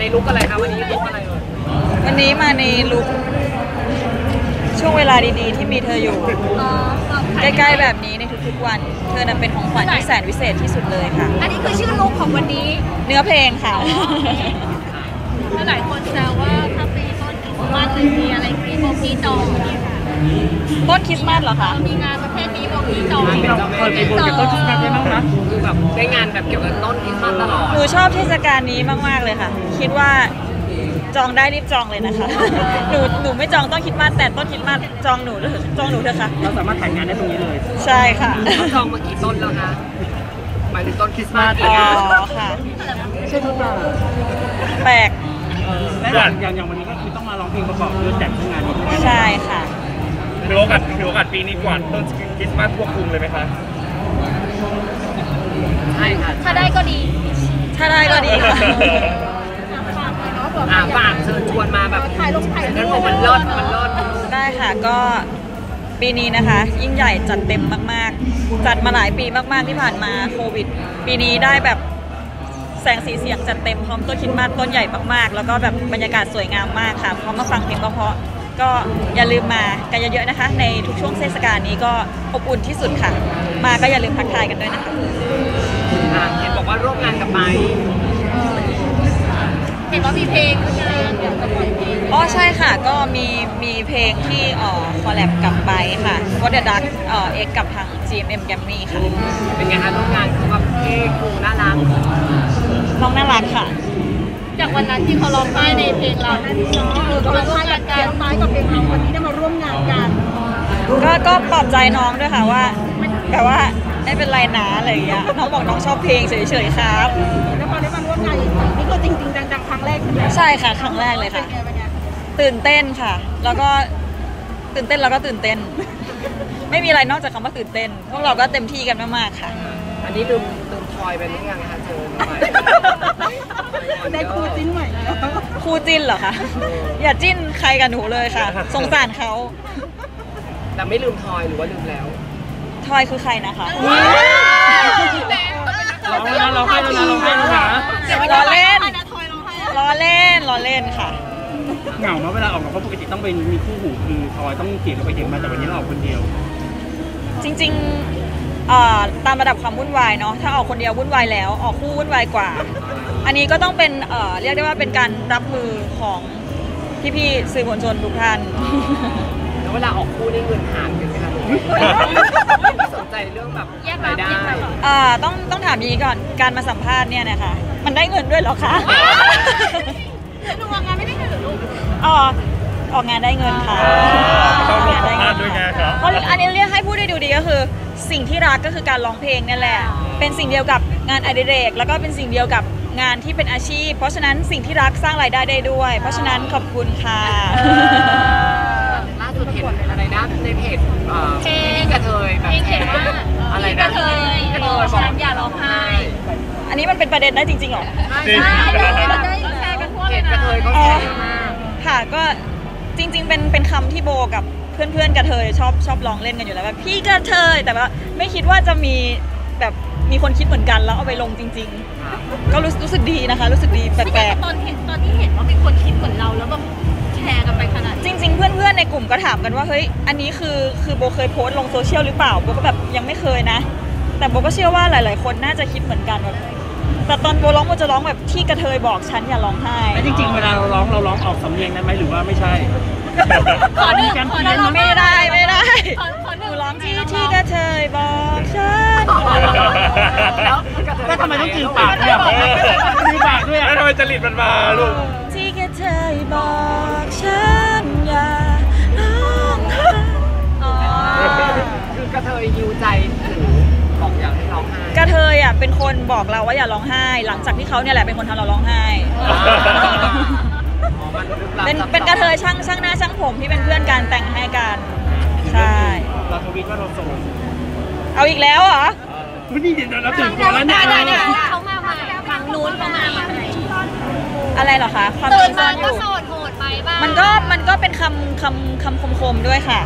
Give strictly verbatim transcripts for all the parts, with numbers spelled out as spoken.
ในลุคอะไรคะวันนี้ลุคอะไรเลยวันนี้มาในลุคช่วงเวลาดีๆที่มีเธออยู่ใกล้ๆแบบนี้ในทุกๆวันเธอนั้นเป็นของขวัญที่แสนวิเศษที่สุดเลยค่ะอันนี้คือชื่อลุคของวันนี้เนื้อเพลงค่ะหลายคนแซวว่าถ้าปีต้นคริสต์มาสเลยมีอะไรมีโบกี้จองต้นคริสต์มาสเหรอคะมีงานประเภทนี้โบกี้จองเคยไปบุญกับต้นคริสต์มาสได้บ้างคะคือแบบได้งานแบบเกี่ยวกับต้นคริสต์มาสตลอดหนูชอบเทศกาลนี้มากๆเลยค่ะคิดว่าจองได้รีบจองเลยนะคะหนูหนูไม่จองต้นคริสต์มาสแต่ต้นคริสต์มาสจองหนูจองหนูเถอะค่ะเราสามารถถ่ายงานได้ตรงนี้เลยใช่ค่ะเขาจองมากี่ต้นแล้วคะหมายถึงต้นคริสต์มาสอ๋อค่ะใช่ทุกอย่างแปลกและอย่างอย่างวันนี้ก็คือต้องมาร้องเพลงประกอบด้วยแต่งงานนี้ใช่ค่ะถือโอกาสถือโอกาสปีนี้กว่าต้นคริสต์มาสควบคุมเลยไหมคะใช่ค่ะถ้าได้ก็ดีถ้าได้ก็ดีค่ะฝากเชิญชวนมาแบบถ่ายลงถ่ายรูปมันเลิศมันเลิศได้ค่ะก็ปีนี้นะคะยิ่งใหญ่จัดเต็มมากๆจัดมาหลายปีมากๆที่ผ่านมาโควิดปีนี้ได้แบบแสงสีเสียงจัดเต็มพร้อมต้นคริสต์มาสต้นใหญ่มากๆแล้วก็แบบบรรยากาศสวยงามมากค่ะพร้อมมาฟังเพลงเพราะๆก็อย่าลืมมากันเยอะๆนะคะในทุกช่วงเทศกาลนี้ก็อบอุ่นที่สุดค่ะมาก็อย่าลืมทักทายกันด้วยนะคะเห็นบอกว่าร่วมงานกับไบเห็นว่ามีเพลงด้วยกันอยากจะปล่อยเพลงอ๋อใช่ค่ะก็มีมีเพลงที่เอ่อคอลแลบกับไบค่ะวอเดอร์ดักเอ่อเอ็กกับทาง จี เอ็ม เอ็ม Grammy ค่ะเป็นไงคะร่วมงานคือแบบเท่คูน่ารักน้องน่ารักค่ะจากวันนั้นที่เขาร้องไห้ในเพลงเราเออเขาร้องไห้กันการร้องไห้กับเพลงเราวันนี้ได้มาร่วมงานกันก็ก็ปลอบใจน้องด้วยค่ะว่าแบบว่าไม่เป็นไรนะอะไรอย่างเงี้ยน้องบอกน้องชอบเพลงเฉยๆครับแล้วพอได้มาร่วมงานอีกนี่ก็จริงๆดังๆครั้งแรกใช่ไหมใช่ค่ะครั้งแรกเลยค่ะตื่นเต้นค่ะแล้วก็ตื่นเต้นแล้วก็ตื่นเต้นไม่มีอะไรนอกจากคำว่าตื่นเต้นพวกเราก็เต็มที่กันมากๆค่ะอันนี้ลืมลืมทอยไปหรือยังคะเชิญได้ครูจิ้นใหม่ครูจิ้นเหรอคะอย่าจิ้นใครกันหนูเลยค่ะสงสารเขาแต่ไม่ลืมทอยหรือว่าลืมแล้วทอยคือใครนะคะร้องนะร้องให้แล้วนะร้องให้แล้วนะล้อเล่นล้อเล่นล้อเล่นค่ะเหงาเนาะเวลาออกมาเพราะปกติต้องเป็นมีคู่หูคือทอยต้องเกี่ยวกับไปเกี่ยวมาแต่วันนี้เราออกคนเดียวจริงๆตามระดับความวุ่นวายเนาะถ้าออกคนเดียววุ่นวายแล้วออกคู่วุ่นวายกว่าอันนี้ก็ต้องเป็นเรียกได้ว่าเป็นการรับมือของพี่ๆสื่อมวลชนทุกท่านแล้วเวลาออกคู่นี่เงินหารกันไหมคะไม่สนใจเรื่องแบบรายได้ต้องต้องถามอย่างนี้ก่อนการมาสัมภาษณ์เนี่ยนะคะมันได้เงินด้วยหรอคะหนูออกงานไม่ได้เงินหรอลูกอ๋อออกงานได้เงินค่ะต้องลงสัมภาษณ์ด้วยไงครับเพราะอันนี้เรียกให้พูดได้ดูดีก็คือสิ่งที่รักก็คือการร้องเพลงนี่แหละเป็นสิ่งเดียวกับงานอดิเรกแล้วก็เป็นสิ่งเดียวกับงานที่เป็นอาชีพเพราะฉะนั้นสิ่งที่รักสร้างรายได้ได้ด้วยเพราะฉะนั้นขอบคุณค่ะล่าสุดเห็นอะไรนะในเพจพี่กระเทยแบบเขียนว่าอะไรนะกระเทยบอกฉันอย่าร้องไห้อันนี้มันเป็นประเด็นได้จริงๆหรอใช่ได้แชร์กันทั่วเลยนะกระเทยก็แชร์มากค่ะก็จริงๆเป็นเป็นคำที่โบกับเพื่อนๆกระเทยชอบชอบร้องเล่นกันอยู่แล้วแบบพี่กระเทยแต่ว่าไม่คิดว่าจะมีแบบมีคนคิดเหมือนกันแล้วเอาไปลงจริงๆก็รู้รู้สึกดีนะคะรู้สึกดีแปลกๆตอนเห็นตอนที่เห็นว่ามีคนคิดเหมือนเราแล้วแบบแชร์กันไปขนาดจริงๆเพื่อนๆในกลุ่มก็ถามกันว่าเฮ้ยอันนี้คือคือโบเคยโพสต์ลงโซเชียลหรือเปล่าโบก็แบบยังไม่เคยนะแต่โบก็เชื่อว่าหลายๆคนน่าจะคิดเหมือนกันแบบแต่ตอนโบร้องโบจะร้องแบบที่กระเทยบอกฉันอย่าร้องไห้แล้วจริงๆเวลาเราร้องเราร้องออกสำเนียงได้ไหมหรือว่าไม่ใช่ขอหนึ่งขอหนึ่งไม่ได้ไม่ได้หนูร้องที่ที่กระเทยบอกฉันแล้วทำไมต้องจืดปากเนี่ยจืดปากด้วยแล้วทำไมจริตมันมาลูกที่กระเทยบอกฉันอย่าร้องไห้คือกระเทยยูใจบอกอยากให้ร้องไห้กระเทยอ่ะเป็นคนบอกเราว่าอย่าร้องไห้หลังจากที่เขาเนี่ยแหละเป็นคนทำเราร้องไห้เป็นเป็นกระเทยช่างช่างหน้าช่างผมที่เป็นเพื่อนกันแต่งให้กันใช่เราทวิตว่าเราโสดเอาอีกแล้วเหรอวันนี้เดี๋ยวเราตื่นก่อนแล้วเนี่ยเขามาใหม่ฝั่งนู้นเขามาอะไรเหรอคะความตื่นมาก็โสดโหดไปบ้างมันก็มันก็เป็นคำคำคำคมๆด้วยค่ะ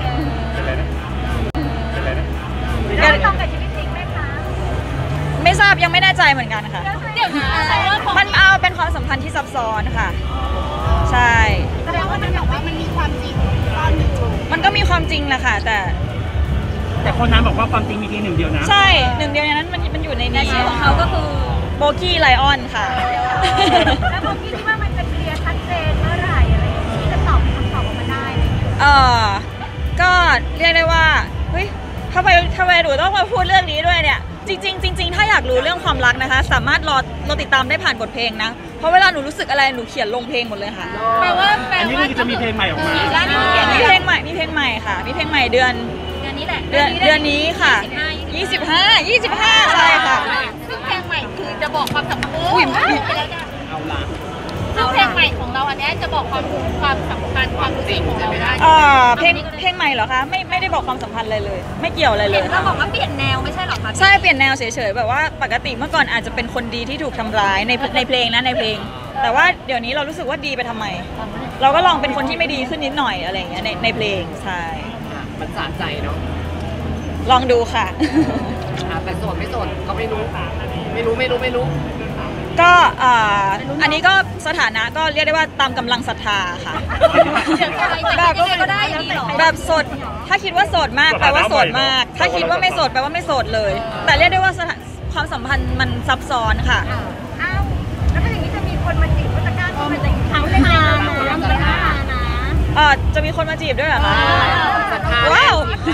ต้องกับชีวิตจริงไหมคะไม่ทราบยังไม่แน่ใจเหมือนกันค่ะเดี๋ยวนะมันเอาเป็นความสัมพันธ์ที่ซับซ้อนค่ะใช่แสดงว่ามันแบบว่ามันมีความจริงซ่อนอยู่มันก็มีความจริงแหละค่ะแต่แต่คนนั้นบอกว่าความจริงมีเพียงหนึ่งเดียวนะใช่หนึ่งเดียวในนั้นมันมันอยู่ในนี้ชื่อของเขาก็คือโบกี้ไลออนค่ะแล้วผมคิดว่ามันจะเคลียร์ชัดเจนเมื่อไหร่อะไรอย่างนี้จะตอบคำตอบออกมาได้อะไรอย่างเงี้ยเออก็เรียกได้ว่าเฮ้ยทำไมทำไมหนูต้องมาพูดเรื่องนี้ด้วยเนี่ยจริงๆจริงๆถ้าอยากรู้เรื่องความรักนะคะ สามารถรอรอติดตามได้ผ่านบทเพลงนะเพราะเวลาหนูรู้สึกอะไรหนูเขียนลงเพลงหมดเลยค่ะแปลว่าแปลอันนี้ว่าคือจะมีเพลงใหม่ออกมาแล้วนี่เขียนมีเพลงใหม่มีเพลงใหม่ค่ะมีเพลงใหม่เดือนเดือนนี้แหละเดือนเดือนนี้ค่ะยี่สิบห้า ยี่สิบห้าใช่ค่ะซึ่งเพลงใหม่คือจะบอกความสัมพันธ์อุ้ยเอาล่ะซึ่งเพลงใหม่ของเราอันนี้จะบอกความความสัมพันธ์ความรู้สึกของเราได้เออเพลงเพลงใหม่เหรอคะไม่ไม่ได้บอกความสัมพันธ์เลยเลย ไม่เกี่ยวอะไรเลเห็ยนเราบอกว่าเปลี่ยนแนวไม่ใช่หรอคะใช่เปลี่ยนแนวเฉยๆแบบว่าปกติเมื่อก่อนอาจจะเป็นคนดีที่ถูกทำร้ายในในเพลงนะในเพลง แต่ว่าเดี๋ยวนี้เรารู้สึกว่าดีไปทำไม เราก็ลองเป็นคนที่ไม่ดีขึ้นนิดหน่อยอะไรอย่างเงี้ยในในเพลงใช่อ่ะมันสะใจเนาะลองดูค่ะอ่ะแต่โสดไม่โสดก็ไม่รู้ไม่รู้ไม่รู้ไม่รู้ก็อ่าอันนี้ก็สถานะก็เรียกได้ว่าตามกำลังศรัทธาค่ะแบบก็ได้อย่างนี้หรอแบบโสดถ้าคิดว่าโสดมากแปลว่าโสดมาก ถ้าคิดว่าไม่โสดแปลว่าไม่โสดเลย แต่เรียกได้ว่าสถาความสัมพันธ์มันซับซ้อนค่ะอ้าวแล้วก็อย่างนี้จะมีคนมาจีบก็จะกล้าเข้ามาจีบเขาเลยนะไม่กล้านะเอ่อจะมีคนมาจีบด้วยเหรอคะศรัทธาว้าว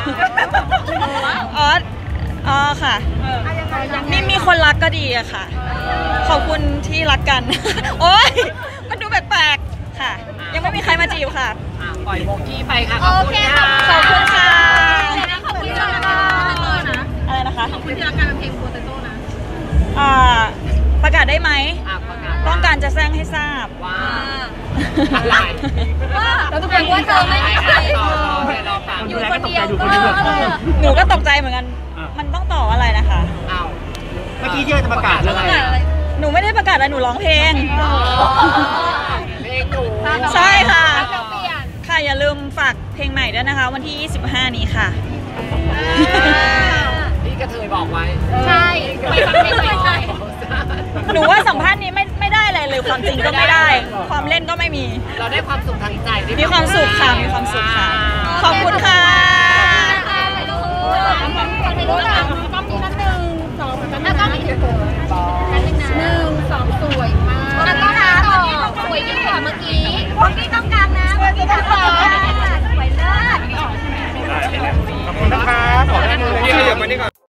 อ๋ออ๋อค่ะ มีมีคนรักก็ดีอะค่ะ ขอบคุณที่รักกัน โอ๊ยมันดูแปลกๆค่ะ ยังไม่มีใครมาจีบค่ะอ่ะปล่อยโบกี้ไปค่ะขโออบคุณเคค่ะค่ะขอบคุณค่ะขอบคุณที่รักกันนะอะไรนะคะขอบคุณที่รักกันเป็นเพลงโปเตโต้นะอ่าประกาศได้ไหมอ่ะประกาศต้องการจะแจ้งให้ทราบว่าอะไรว่าเราต้องการว่าเธอไม่มีใครต่อต่อเดี๋ยวรอฟังอยู่คนเดียวก็หนูก็ตกใจเหมือนกัน มันต้องต่ออะไรนะคะอ้าวเมื่อกี้เยอะจะประกาศเรื่องอะไรหนูไม่ได้ประกาศอะไรหนูร้องเพลงเพลงหนูใช่ค่ะเราเปลี่ยนค่ะอย่าลืมฝากเพลงใหม่ด้วยนะคะ วันที่ ยี่สิบห้า นี้ค่ะพี่กระเทยบอกไว้ใช่ไปฟังเพลงใหม่ใช่หนูว่าสัมภาษณ์นี้ไม่ไม่ได้อะไรเลยความจริงก็ไม่ได้ ความเล่นก็ไม่มีเราได้ความสุขทางใจได้มีความสุขค่ะ มีความสุขค่ะ ขอบคุณค่ะไปดูฟังในรูปหลังกล้องนี้นัดหนึ่งสองแล้วกล้องนี้นัดหนึ่งสองสวยมากแล้วก็นะต่อสวยยิ่งกว่าเมื่อกี้พวกนี้ต้องการนะพวกนี้ต้องการสวยเลิศขอบคุณนะครับขอให้มือเลย